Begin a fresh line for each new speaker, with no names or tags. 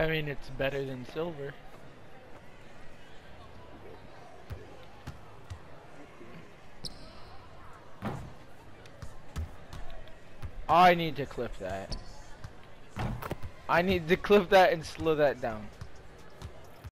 I mean, it's better than silver. I need to clip that. I need to clip that and slow that down.